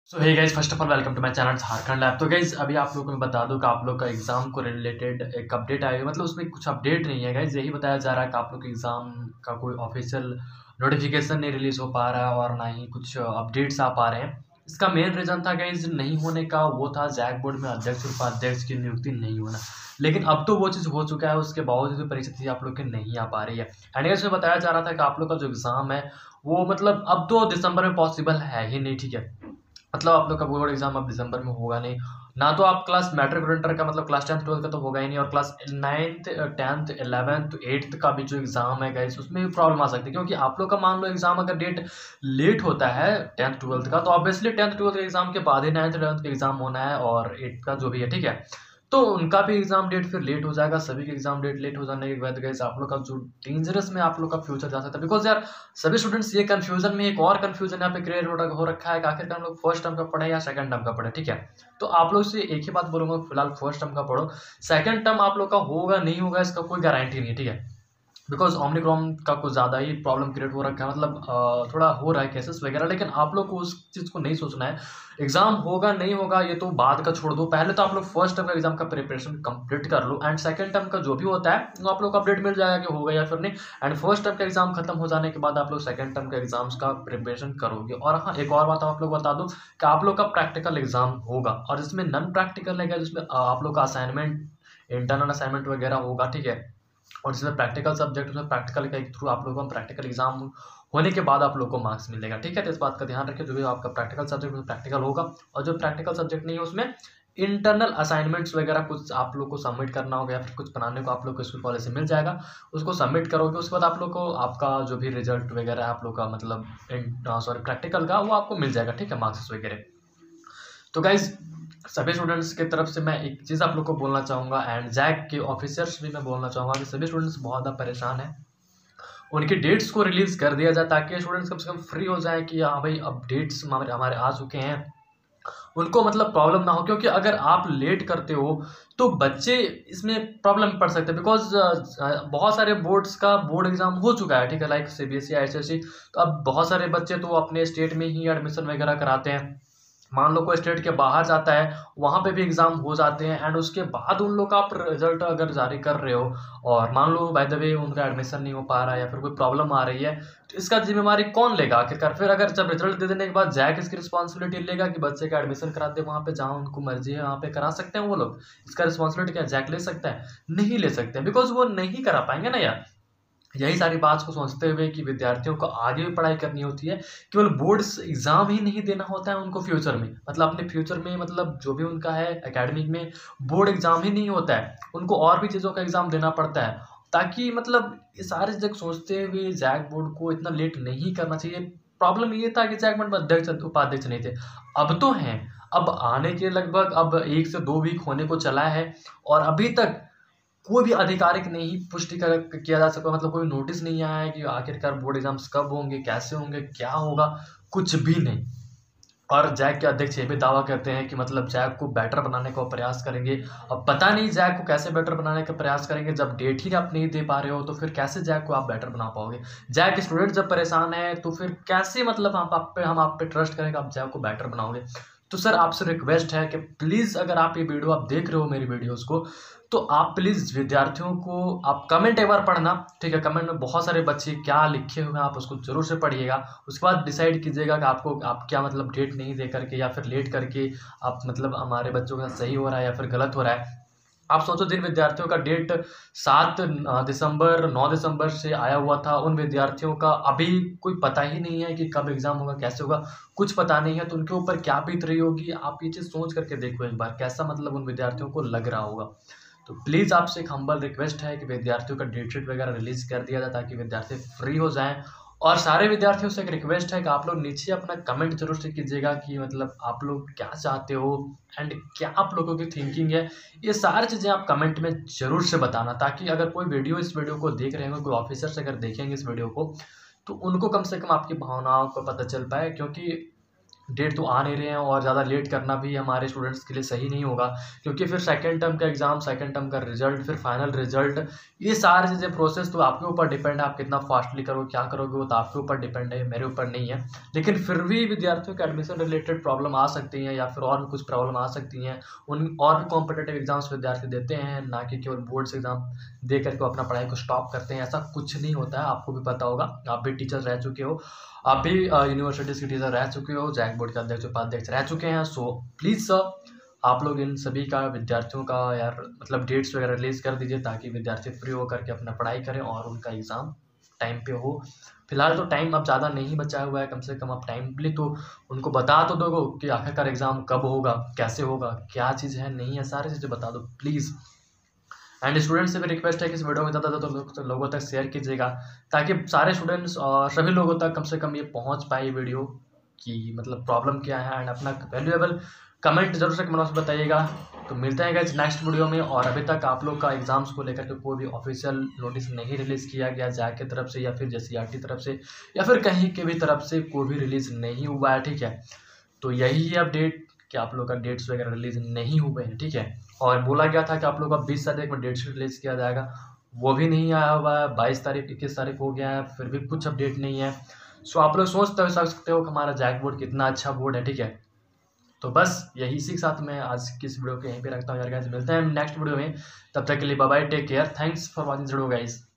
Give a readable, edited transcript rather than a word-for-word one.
So hey guys, first of all welcome to my channel Jharkhand lab. तो guys अभी आप लोगों को मैं बता दूं कि आप लोग का एग्जाम को रिलेटेड एक अपडेट आया है। मतलब उसमें कुछ अपडेट नहीं है गाइस, यही बताया जा रहा है कि आप लोग के एग्जाम का कोई ऑफिशियल नोटिफिकेशन नहीं रिलीज हो पा रहा है और ना ही कुछ अपडेट्स आ पा रहे हैं। इसका मेन रीजन था गाइस नहीं होने का, वो था जैक बोर्ड में अध्यक्ष और उपाध्यक्ष की नियुक्ति नहीं होना। लेकिन अब तो वो चीज़ हो चुका है, उसके बावजूद भी परिस्थिति आप लोग की नहीं आ पा रही है। एंड इसमें बताया जा रहा था कि आप लोग का जो एग्जाम है वो मतलब अब तो दिसंबर में पॉसिबल है ही नहीं, ठीक है। मतलब आप लोग का बोर्ड एग्जाम अब दिसंबर में होगा नहीं। ना तो आप क्लास मैट्रिक और इंटर का मतलब क्लास 10th 12th का तो होगा ही नहीं, और class 9th 10th 11th 8th का भी जो एग्जाम है गाइस उसमें भी प्रॉब्लम आ सकती है। क्योंकि आप लोग का मान लो एग्जाम अगर डेट लेट होता है 10th 12th का, तो ऑब्वियसली 10th 12th के एग्जाम के बाद ही 9th 11th का एग्जाम होना है और 8th का जो भी है, ठीक है। तो उनका भी एग्जाम डेट फिर लेट हो जाएगा, सभी के एग्जाम डेट लेट हो जाने के बाद गाइस आप लोग का जो डेंजरस में आप लोग का फ्यूचर जा सकता है। बिकॉज यार सभी स्टूडेंट्स ये कंफ्यूजन में, एक और कंफ्यूजन यहाँ पे क्रिएट हो रखा है कि आखिरकार हम लोग फर्स्ट टर्म का पढ़े या सेकंड टर्म का पढ़े, ठीक है। तो आप लोग से एक ही बात बोलूंगा, फिलहाल फर्स्ट टर्म का पढ़ो। सेकंड टर्म आप लोग का होगा नहीं होगा इसका कोई गारंटी नहीं है, ठीक है। बिकॉज ओमिक्रॉन का कुछ ज़्यादा ही प्रॉब्लम क्रिएट हो रखा है, मतलब थोड़ा हो रहा है केसेस वगैरह। लेकिन आप लोग को उस चीज़ को नहीं सोचना है। एग्जाम होगा नहीं होगा ये तो बाद का छोड़ दो, पहले तो आप लोग फर्स्ट टर्म का एग्जाम का प्रिपरेशन कंप्लीट कर लो। एंड सेकंड टर्म का जो भी होता है वो आप लोग को अपडेट मिल जाएगा कि होगा या फिर नहीं। एंड फर्स्ट टर्म का एग्जाम खत्म हो जाने के बाद आप लोग सेकंड टर्म के एग्जाम्स का प्रिपरेशन करोगे। और हाँ, एक और बात आप लोग बता दूं कि आप लोग का प्रैक्टिकल एग्जाम होगा और इसमें नॉन प्रैक्टिकल है, जिसमें आप लोग का असाइनमेंट, इंटरनल असाइनमेंट वगैरह होगा, ठीक है। और जिसमें प्रैक्टिकल सब्जेक्ट, उसमें प्रैक्टिकल के थ्रू आप लोगों को प्रैक्टिकल एग्जाम होने के बाद आप लोग को मार्क्स मिलेगा, ठीक है। तो इस बात का ध्यान रखें, जो भी आपका प्रैक्टिकल सब्जेक्ट उसमें प्रैक्टिकल होगा, और जो प्रैक्टिकल सब्जेक्ट नहीं है उसमें इंटरनल असाइनमेंट्स वगैरह कुछ आप लोग को सबमिट करना होगा या फिर कुछ बनाने को आप लोग को स्कूल कॉलेज से मिल जाएगा। उसको सबमिट करोगे, उसके बाद आप लोग को आपका जो भी रिजल्ट वगैरह है आप लोग का मतलब सॉरी प्रैक्टिकल का, वो आपको मिल जाएगा, ठीक है, मार्क्स वगैरह। तो गाइज सभी स्टूडेंट्स की तरफ से मैं एक चीज़ आप लोग को बोलना चाहूँगा, एंड जैक के ऑफिसर्स भी मैं बोलना चाहूँगा कि सभी स्टूडेंट्स बहुत ज़्यादा परेशान हैं। उनकी डेट्स को रिलीज़ कर दिया जाए ताकि स्टूडेंट्स कम से कम फ्री हो जाए कि हाँ भाई अब डेट्स हमारे हमारे आ चुके हैं, उनको मतलब प्रॉब्लम ना हो। क्योंकि अगर आप लेट करते हो तो बच्चे इसमें प्रॉब्लम पड़ सकते हैं। बिकॉज बहुत सारे बोर्ड्स का बोर्ड एग्जाम हो चुका है, ठीक है, लाइक CBSE ICSE। तो अब बहुत सारे बच्चे तो अपने स्टेट में ही एडमिशन वगैरह कराते हैं। मान लो कोई स्टेट के बाहर जाता है, वहाँ पे भी एग्जाम हो जाते हैं, एंड उसके बाद उन लोग का आप रिजल्ट अगर जारी कर रहे हो और मान लो बाय द वे उनका एडमिशन नहीं हो पा रहा है या फिर कोई प्रॉब्लम आ रही है, तो इसका जिम्मेवारी कौन लेगा आखिरकार? फिर अगर जब रिजल्ट दे देने के बाद जैक इसकी रिस्पॉन्सिबिलिटी लेगा कि बच्चे का एडमिशन करा दे वहाँ पे जहाँ उनको मर्जी है वहाँ पे करा सकते हैं वो लोग, इसका रिस्पॉन्सिबिलिटी क्या जैक ले सकता है? नहीं ले सकते, बिकॉज वो नहीं करा पाएंगे ना यार। यही सारी बात को सोचते हुए कि विद्यार्थियों को आगे भी पढ़ाई करनी होती है, केवल बोर्ड्स एग्जाम ही नहीं देना होता है उनको फ्यूचर में, मतलब अपने फ्यूचर में, मतलब जो भी उनका है एकेडमिक में, बोर्ड एग्जाम ही नहीं होता है, उनको और भी चीज़ों का एग्जाम देना पड़ता है। ताकि मतलब ये सारी चीज़ें सोचते हुए जैक बोर्ड को इतना लेट नहीं करना चाहिए। प्रॉब्लम ये था कि जैक बोर्ड में अध्यक्ष उपाध्यक्ष नहीं थे, अब तो हैं। अब आने के लगभग अब 1 से 2 वीक होने को चला है और अभी तक कोई भी आधिकारिक नहीं पुष्टि किया जा सका, मतलब कोई नोटिस नहीं आया है कि आखिरकार बोर्ड एग्जाम्स कब होंगे, कैसे होंगे, क्या होगा, कुछ भी नहीं। और जैक के अध्यक्ष ये भी दावा करते हैं कि मतलब जैक को बेटर बनाने का प्रयास करेंगे। अब पता नहीं जैक को कैसे बेटर बनाने का प्रयास करेंगे, जब डेट ही आप नहीं दे पा रहे हो तो फिर कैसे जैक को आप बेटर बना पाओगे? जैक स्टूडेंट जब परेशान है तो फिर कैसे मतलब हम आप पे ट्रस्ट करेंगे आप जैक को बेटर बनाओगे? तो सर आपसे रिक्वेस्ट है कि प्लीज़ अगर आप ये वीडियो आप देख रहे हो मेरी वीडियोज़ को, तो आप प्लीज़ विद्यार्थियों को आप कमेंट एक बार पढ़ना, ठीक है। कमेंट में बहुत सारे बच्चे क्या लिखे हुए हैं आप उसको जरूर से पढ़िएगा। उसके बाद डिसाइड कीजिएगा कि आपको आप क्या मतलब डेट नहीं दे करके या फिर लेट करके आप मतलब हमारे बच्चों के साथ सही हो रहा है या फिर गलत हो रहा है। आप सोचो जिन विद्यार्थियों का डेट 7 दिसंबर 9 दिसंबर से आया हुआ था, उन विद्यार्थियों का अभी कोई पता ही नहीं है कि कब एग्जाम होगा, कैसे होगा, कुछ पता नहीं है। तो उनके ऊपर क्या बीत रही होगी, आप ये चीज़ सोच करके देखो एक बार, कैसा मतलब उन विद्यार्थियों को लग रहा होगा। तो प्लीज़ आपसे एक हम्बल रिक्वेस्ट है कि विद्यार्थियों का डेट शीट वगैरह रिलीज कर दिया जाए ताकि विद्यार्थी फ्री हो जाएं। और सारे विद्यार्थियों से एक रिक्वेस्ट है कि आप लोग नीचे अपना कमेंट जरूर से कीजिएगा कि मतलब आप लोग क्या चाहते हो एंड क्या आप लोगों की थिंकिंग है। ये सारी चीज़ें आप कमेंट में ज़रूर से बताना, ताकि अगर कोई वीडियो इस वीडियो को देख रहे होंगे, कोई ऑफिसर्स अगर देखेंगे इस वीडियो को, तो उनको कम से कम आपकी भावनाओं का पता चल पाए। क्योंकि डेट तो आ नहीं रहे हैं, और ज़्यादा लेट करना भी हमारे स्टूडेंट्स के लिए सही नहीं होगा, क्योंकि फिर सेकंड टर्म का एग्ज़ाम, सेकंड टर्म का रिजल्ट, फिर फाइनल रिजल्ट, ये सारी चीज़ें प्रोसेस तो आपके ऊपर डिपेंड है। आप कितना फास्टली करोगे, क्या करोगे, वो तो आपके ऊपर डिपेंड है, मेरे ऊपर नहीं है। लेकिन फिर भी विद्यार्थियों के एडमिशन रिलेटेड प्रॉब्लम आ सकती हैं, या फिर और भी कुछ प्रॉब्लम आ सकती हैं। उन और भी कॉम्पिटेटिव एग्जाम्स विद्यार्थी देते हैं, ना कि केवल बोर्ड्स एग्जाम दे करके अपना पढ़ाई को स्टॉप करते हैं। ऐसा कुछ नहीं होता है, आपको भी पता होगा, आप भी टीचर रह चुके हो, आप भी यूनिवर्सिटीज़ के टीचर रह चुके हो, जैक बोर्ड के अध्यक्ष, उपाध्यक्ष रह चुके हैं। सो प्लीज़ सर, आप लोग इन सभी का, विद्यार्थियों का यार मतलब डेट्स वगैरह रिलीज़ कर दीजिए, ताकि विद्यार्थी फ्री होकर के अपना पढ़ाई करें और उनका एग्ज़ाम टाइम पे हो। फिलहाल तो टाइम अब ज़्यादा नहीं बचा हुआ है, कम से कम आप टाइमली तो उनको बता तो दो कि आखिरकार एग्ज़ाम कब होगा, कैसे होगा, क्या चीज़ है, नहीं है, सारी चीज़ें बता दो प्लीज़। एंड स्टूडेंट्स से भी रिक्वेस्ट है कि इस वीडियो को ज़्यादा ज़्यादा लोगों तक शेयर कीजिएगा, ताकि सारे स्टूडेंट्स और सभी लोगों तक कम से कम ये पहुंच पाए ये वीडियो कि मतलब प्रॉब्लम क्या है। एंड अपना वैल्यूएबल कमेंट जरूर से कमेंट में बताइएगा। तो मिलते हैं गाइस नेक्स्ट वीडियो में। और अभी तक आप लोग का एग्जाम्स को लेकर के कोई भी ऑफिशियल नोटिस नहीं रिलीज़ किया गया जैक की तरफ से, या फिर JCERT तरफ से, या फिर कहीं के भी तरफ से कोई भी रिलीज़ नहीं हुआ है, ठीक है। तो यही है अपडेट कि आप लोग का डेट्स वगैरह रिलीज़ नहीं हुए हैं, ठीक है। और बोला गया था कि आप लोग का 20 तारीख में डेट्स रिलीज़ किया जाएगा, वो भी नहीं आया हुआ है। 22 तारीख, 21 तारीख हो गया है, फिर भी कुछ अपडेट नहीं है। सो आप लोग सोच सकते हो कि हमारा जैक बोर्ड कितना अच्छा बोर्ड है, ठीक है। तो बस यही, इसी के साथ मैं आज की इस वीडियो को यहीं पे रखता हूँ यार गाइस। मिलते हैं नेक्स्ट वीडियो में, तब तक के लिए bye bye, take care, thanks for watching video guys.